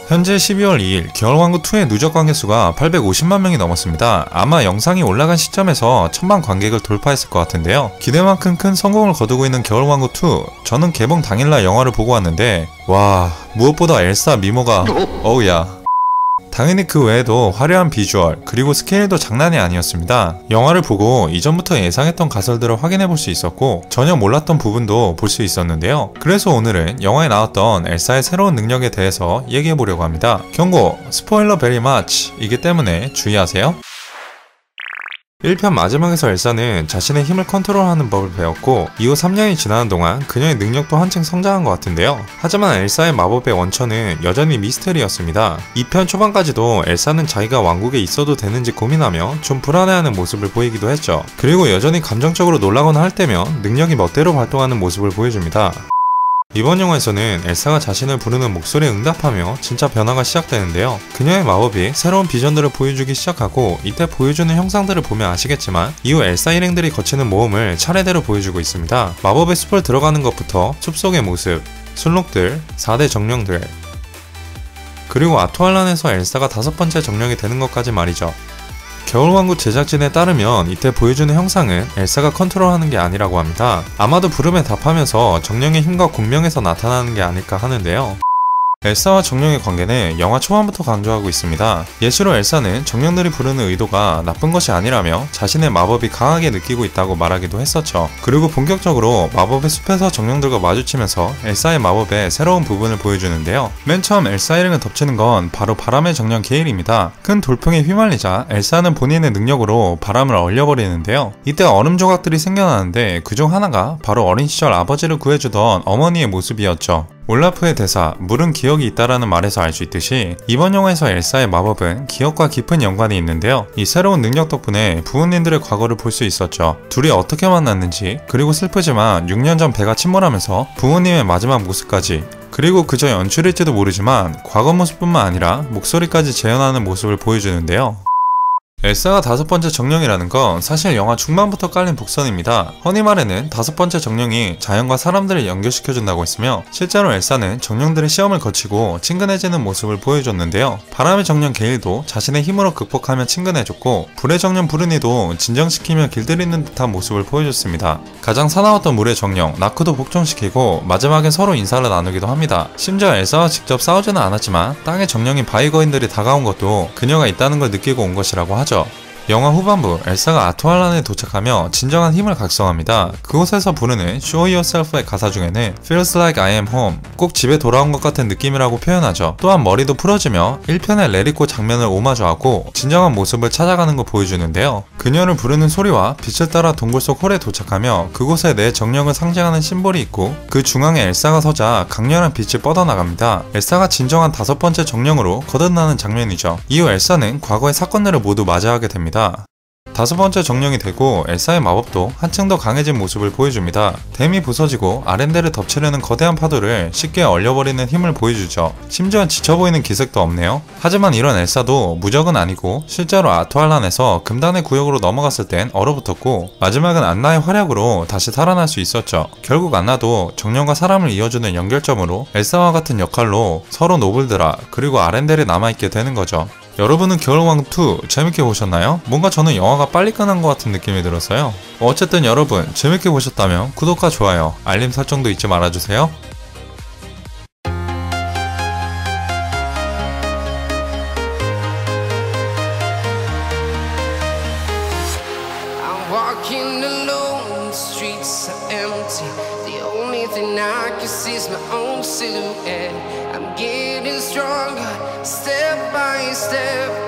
현재 12월 2일 겨울왕국2의 누적 관객수가 850만 명이 넘었습니다. 아마 영상이 올라간 시점에서 1000만 관객을 돌파했을 것 같은데요. 기대만큼 큰 성공을 거두고 있는 겨울왕국2, 저는 개봉 당일날 영화를 보고 왔는데 와, 무엇보다 엘사 미모가 어우야. 당연히 그 외에도 화려한 비주얼 그리고 스케일도 장난이 아니었습니다. 영화를 보고 이전부터 예상했던 가설들을 확인해볼 수 있었고 전혀 몰랐던 부분도 볼 수 있었는데요. 그래서 오늘은 영화에 나왔던 엘사의 새로운 능력에 대해서 얘기해보려고 합니다. 경고! 스포일러 베리 마치 이기 때문에 주의하세요. 1편 마지막에서 엘사는 자신의 힘을 컨트롤하는 법을 배웠고 이후 3년이 지나는 동안 그녀의 능력도 한층 성장한 것 같은데요. 하지만 엘사의 마법의 원천은 여전히 미스터리였습니다. 2편 초반까지도 엘사는 자기가 왕국에 있어도 되는지 고민하며 좀 불안해하는 모습을 보이기도 했죠. 그리고 여전히 감정적으로 놀라거나 할 때면 능력이 멋대로 발동하는 모습을 보여줍니다. 이번 영화에서는 엘사가 자신을 부르는 목소리에 응답하며 진짜 변화가 시작되는데요. 그녀의 마법이 새로운 비전들을 보여주기 시작하고 이때 보여주는 형상들을 보면 아시겠지만 이후 엘사 일행들이 거치는 모험을 차례대로 보여주고 있습니다. 마법의 숲을 들어가는 것부터 숲속의 모습, 순록들, 4대 정령들, 그리고 아토알란에서 엘사가 5번째 정령이 되는 것까지 말이죠. 겨울왕국 제작진에 따르면 이때 보여주는 형상은 엘사가 컨트롤하는 게 아니라고 합니다. 아마도 부름에 답하면서 정령의 힘과 공명에서 나타나는 게 아닐까 하는데요. 엘사와 정령의 관계는 영화 초반부터 강조하고 있습니다. 예시로 엘사는 정령들이 부르는 의도가 나쁜 것이 아니라며 자신의 마법이 강하게 느끼고 있다고 말하기도 했었죠. 그리고 본격적으로 마법의 숲에서 정령들과 마주치면서 엘사의 마법의 새로운 부분을 보여주는데요. 맨 처음 엘사 일행을 덮치는 건 바로 바람의 정령 게일입니다. 큰 돌풍에 휘말리자 엘사는 본인의 능력으로 바람을 얼려버리는데요. 이때 얼음 조각들이 생겨나는데 그중 하나가 바로 어린 시절 아버지를 구해주던 어머니의 모습이었죠. 올라프의 대사 물은 기억이 있다라는 말에서 알 수 있듯이 이번 영화에서 엘사의 마법은 기억과 깊은 연관이 있는데요. 이 새로운 능력 덕분에 부모님들의 과거를 볼 수 있었죠. 둘이 어떻게 만났는지, 그리고 슬프지만 6년 전 배가 침몰하면서 부모님의 마지막 모습까지, 그리고 그저 연출일지도 모르지만 과거 모습뿐만 아니라 목소리까지 재현하는 모습을 보여주는데요. 엘사가 5번째 정령이라는 건 사실 영화 중반부터 깔린 복선입니다. 허니 말에는 5번째 정령이 자연과 사람들을 연결시켜준다고 했으며 실제로 엘사는 정령들의 시험을 거치고 친근해지는 모습을 보여줬는데요. 바람의 정령 게일도 자신의 힘으로 극복하며 친근해졌고 불의 정령 부르니도 진정시키며 길들이는 듯한 모습을 보여줬습니다. 가장 사나웠던 물의 정령 나크도 복종시키고 마지막엔 서로 인사를 나누기도 합니다. 심지어 엘사와 직접 싸우지는 않았지만 땅의 정령인 바이거인들이 다가온 것도 그녀가 있다는 걸 느끼고 온 것이라고 하죠. 영화 후반부 엘사가 아토알란에 도착하며 진정한 힘을 각성합니다. 그곳에서 부르는 Show Yourself의 가사 중에는 Feels like I am home, 꼭 집에 돌아온 것 같은 느낌이라고 표현하죠. 또한 머리도 풀어지며 1편의 레리코 장면을 오마주하고 진정한 모습을 찾아가는 걸 보여주는데요. 그녀를 부르는 소리와 빛을 따라 동굴 속 홀에 도착하며 그곳에 내 정령을 상징하는 심볼이 있고 그 중앙에 엘사가 서자 강렬한 빛이 뻗어나갑니다. 엘사가 진정한 5번째 정령으로 거듭나는 장면이죠. 이후 엘사는 과거의 사건들을 모두 맞이하게 됩니다. 5번째 정령이 되고 엘사의 마법도 한층 더 강해진 모습을 보여줍니다. 댐이 부서지고 아렌데를 덮치려는 거대한 파도를 쉽게 얼려버리는 힘을 보여주죠. 심지어 지쳐 보이는 기색도 없네요. 하지만 이런 엘사도 무적은 아니고 실제로 아토알란에서 금단의 구역으로 넘어갔을 땐 얼어붙었고 마지막은 안나의 활약으로 다시 살아날 수 있었죠. 결국 안나도 정령과 사람을 이어주는 연결점으로 엘사와 같은 역할로 서로 노블드라 그리고 아렌델에 남아있게 되는 거죠. 여러분은 겨울왕국2 재밌게 보셨나요? 뭔가 저는 영화가 빨리 끝난 것 같은 느낌이 들었어요. 어쨌든 여러분 재밌게 보셨다면 구독과 좋아요, 알림 설정도 잊지 말아주세요. Walking alone, the streets are empty. The only thing I can see is my own silhouette. I'm getting stronger, step by step.